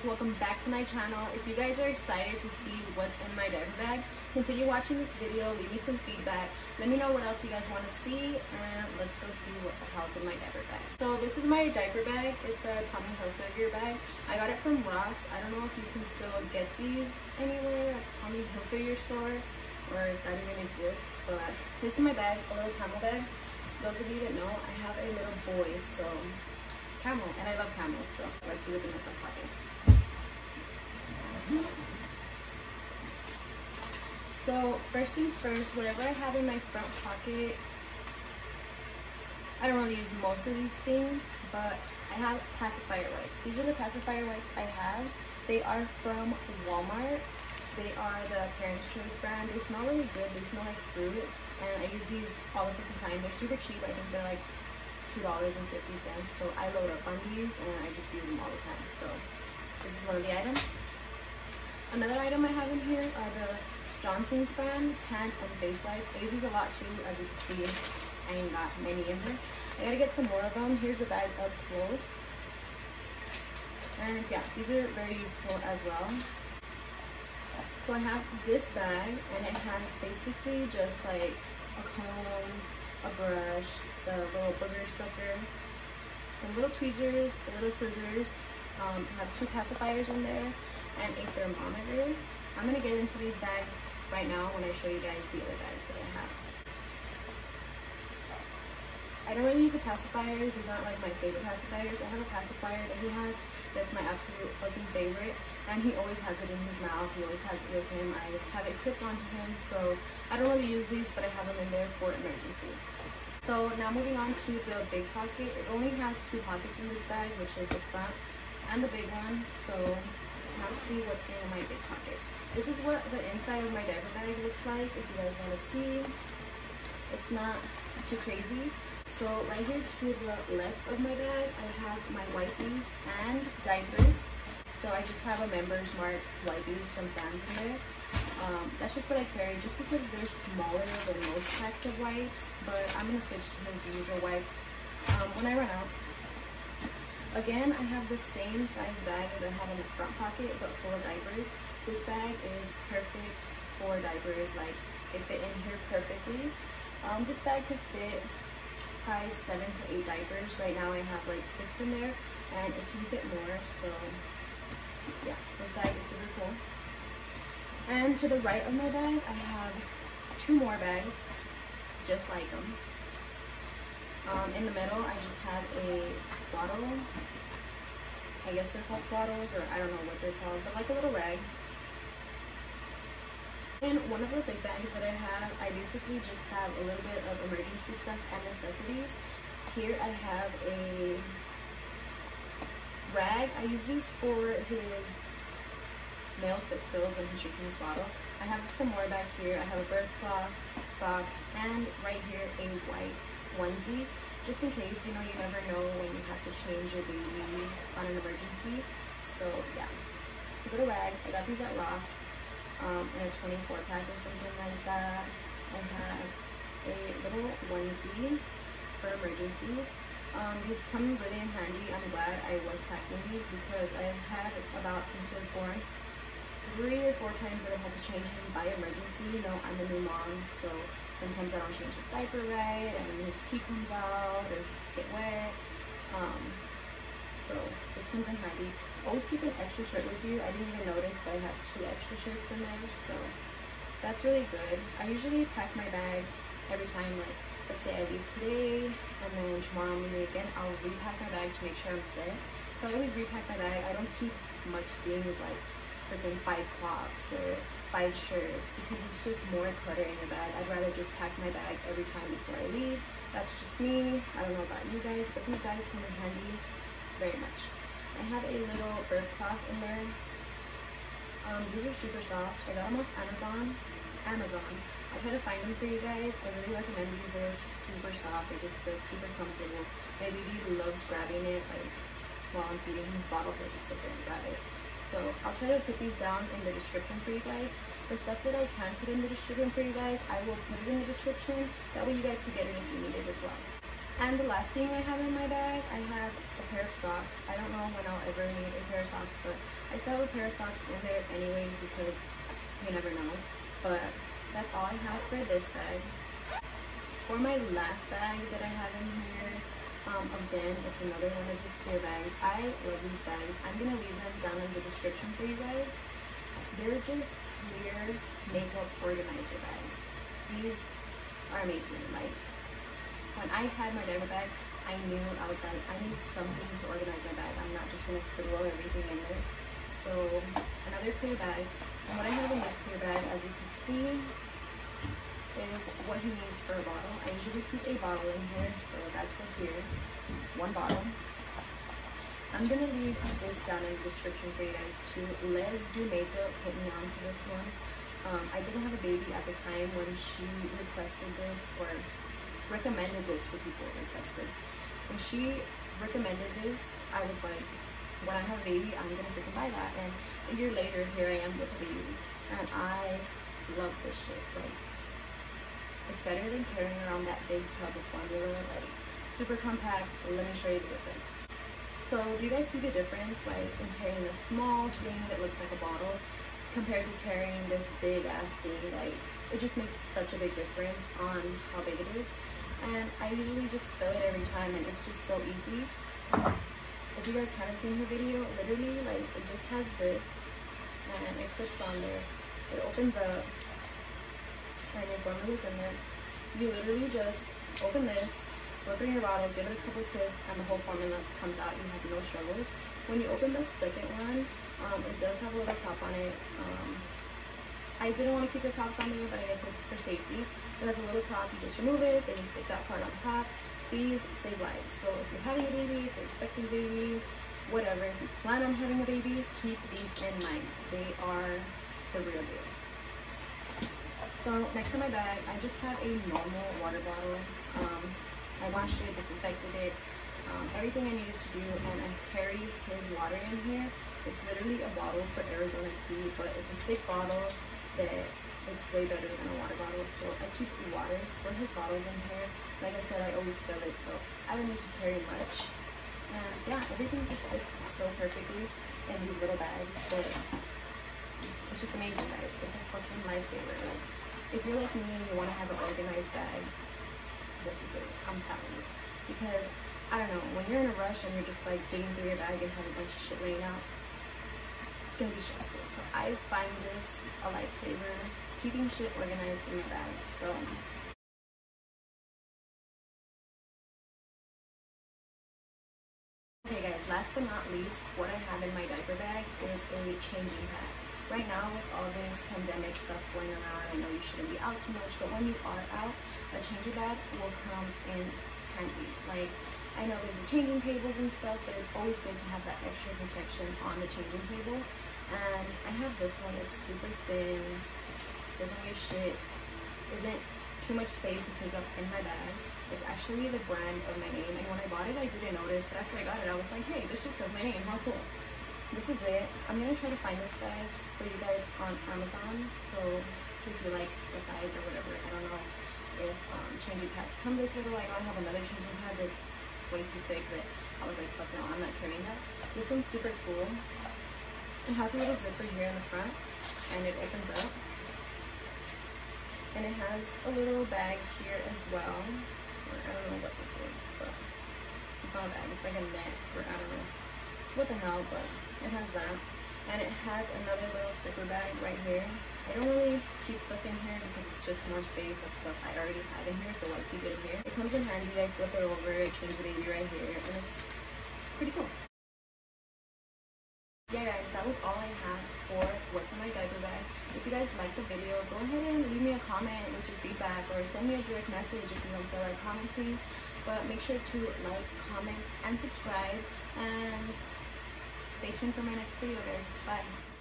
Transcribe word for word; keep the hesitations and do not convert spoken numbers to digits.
welcome back to my channel. If you guys are excited to see what's in my diaper bag, continue watching this video, leave me some feedback, let me know what else you guys want to see, and let's go see what the hell's in my diaper bag. So this is my diaper bag. It's a Tommy Hilfiger bag. I got it from Ross. I don't know if you can still get these anywhere at the Tommy Hilfiger store, or if that even exists, but this is my bag, a little camel bag. Those of you that know, I have a little boy, so camel, and I love camels, so let's see what's in the front pocket. So first things first, whatever I have in my front pocket, I don't really use most of these things, but I have pacifier wipes. These are the pacifier wipes I have. They are from Walmart. They are the Parents' Choice brand. They smell really good. They smell like fruit, and I use these all the freaking time. They're super cheap. I think they're like two dollars and fifty cents. So I load up on these and I just use them all the time. So this is one of the items. Another item I have in here are the Johnson's brand hand and face wipes. I use these a lot too. As you can see, I ain't got many in here. I gotta get some more of them. Here's a bag up close. And yeah, these are very useful as well. So I have this bag, and it has basically just like a comb, a brush, the little booger sucker, some little tweezers, little scissors. Um, I have two pacifiers in there, and a thermometer. I'm gonna get into these bags right now when I show you guys the other bags that I have. I don't really use the pacifiers. These aren't like my favorite pacifiers. I have a pacifier that he has that's my absolute fucking favorite, and he always has it in his mouth. He always has it with him. I have it clipped onto him, so I don't really use these, but I have them in there for emergency. So now moving on to the big pocket. It only has two pockets in this bag, which is the front and the big one. So now see what's in my big pocket. This is what the inside of my diaper bag looks like. If you guys want to see, it's not too crazy. So right here to the left of my bag, I have my wipes and diapers. So I just have a Members Mark wipes from Sam's in there. Um, that's just what I carry, just because they're smaller than most packs of wipes, but I'm going to switch to his usual wipes um, when I run out. Again, I have the same size bag as I have in the front pocket, but full of diapers. This bag is perfect for diapers, like they fit in here perfectly. Um, this bag could fit probably seven to eight diapers. Right now I have like six in there, and it can fit more, so yeah, this bag is super cool. And to the right of my bag, I have two more bags, just like them. Um, in the middle, I just have a swaddle. I guess they're called swaddles, or I don't know what they're called, but like a little rag. In one of the big bags that I have, I basically just have a little bit of emergency stuff and necessities. Here I have a rag. I use these for his milk that spills when he's drinking his bottle. I have some more back here. I have a bird cloth, socks, and right here a white onesie, just in case, you know, you never know when you have to change your baby on an emergency. So yeah, little rags. I got these at Ross. Um, in a twenty-four pack or something like that. I have a little onesie for emergencies. Um, these come really in handy. I'm glad I was packing these, because I've had about, since he was born, three or four times that I've had to change him by emergency. You know, I'm a new mom, so sometimes I don't change his diaper right, and his pee comes out, or his get wet. Um, so this comes in handy. Always keep an extra shirt with you. I didn't even notice, but I have two extra shirts in there, so that's really good. I usually pack my bag every time, like, let's say I leave today, and then tomorrow I'm leaving again, I'll repack my bag to make sure I'm set. So I always repack my bag. I don't keep much things like freaking five cloths or five shirts, because it's just more clutter in your bag. I'd rather just pack my bag every time before I leave. That's just me. I don't know about you guys, but these bags come in handy very much. I have a little bird cloth in there. Um, these are super soft. I got them off Amazon. Amazon. I'll try to find them for you guys. I really recommend these. They're super soft. They just feel super comfortable. My baby loves grabbing it. Like while I'm feeding him his bottle, he'll just sit there and grab it. So I'll try to put these down in the description for you guys. The stuff that I can put in the description for you guys, I will put it in the description. That way you guys can get it if you need it as well. And the last thing I have in my bag, I have a pair of socks. I don't know when I'll ever need a pair of socks, but I still have a pair of socks in there anyways because you never know. But that's all I have for this bag. For my last bag that I have in here, um, again, it's another one of these clear bags. I love these bags. I'm going to leave them down in the description for you guys. They're just clear makeup organizer bags. These are amazing. Like, when I had my diaper bag, I knew, I was like, I need something to organize my bag. I'm not just going to throw everything in there. So, another clear bag. And what I have in this clear bag, as you can see, is what he needs for a bottle. I usually keep a bottle in here, so that's what's here. One bottle. I'm going to leave this down in the description for you guys too. Les Do Makeup put me onto this one. Um, I didn't have a baby at the time when she requested this, or recommended this for people requested. When she recommended this, I was like, when I have a baby, I'm gonna freaking buy that. And a year later, here I am with a baby, and I love this shit. Like, it's better than carrying around that big tub of formula. Like, super compact. Let me show you the difference. So, do you guys see the difference? Like, in carrying a small thing that looks like a bottle compared to carrying this big ass thing, like, it just makes such a big difference on how big it is. And I usually just fill it every time, and it's just so easy. If you guys haven't seen her video, literally, like, it just has this, and it clips on there. It opens up, and your formula's in there. You literally just open this, flip in your bottle, give it a couple twists, and the whole formula comes out. You have no struggles. When you open the second one, um, it does have a little top on it. Um, I didn't want to keep the tops on there, but I guess it's for safety. It has a little top, you just remove it, then you stick that part on top. These save lives. So if you're having a baby, if you're expecting a baby, whatever, if you plan on having a baby, keep these in mind. They are the real deal. So next to my bag, I just have a normal water bottle. Um, I washed it, disinfected it, um, everything I needed to do, and I carry his water in here. It's literally a bottle for Arizona tea, but it's a thick bottle that is way better than a water bottle. So I keep water for his bottles in here. Like I said, I always fill it, so I don't need to carry much. And yeah, everything just fits so perfectly in these little bags. But it's just amazing, guys. It's a fucking lifesaver. Like, if you're like me and you want to have an organized bag, this is it. I'm telling you. Because, I don't know, when you're in a rush and you're just like digging through your bag and have a bunch of shit laying out, it's gonna be stressful. So I find this a lifesaver, keeping shit organized in your bag. So okay guys, last but not least, what I have in my diaper bag is a changing pad. Right now with all this pandemic stuff going around, I know you shouldn't be out too much, but when you are out, a changing pad will come in handy. Like, I know there's the changing tables and stuff, but it's always good to have that extra protection on the changing table. And I have this one. It's super thin, doesn't weigh shit, isn't too much space to take up in my bag. It's actually the brand of my name, and when I bought it I didn't notice, but after I got it I was like, hey, this shit says my name, how cool. This is it. I'm gonna try to find this guys for you guys on Amazon, so if you like the size or whatever. I don't know if um, changing pads come this little. I know I have another changing pad that's way too thick that I was like, fuck no, I'm not carrying that. This one's super cool. It has a little zipper here in the front, and it opens up. And it has a little bag here as well. Or I don't know what this is, but it's not a bag. It's like a net, or I don't know what the hell, but it has that. And it has another little zipper bag right here. I don't really keep stuff in here because it's just more space of stuff I already had in here, so I keep it in here. It comes in handy. I flip it over, I change the baby right here, and it's pretty cool. Yeah guys, that was all I have for what's in my diaper bag. If you guys liked the video, go ahead and leave me a comment with your feedback, or send me a direct message if you don't feel like commenting. But make sure to like, comment, and subscribe, and stay tuned for my next video guys. Bye.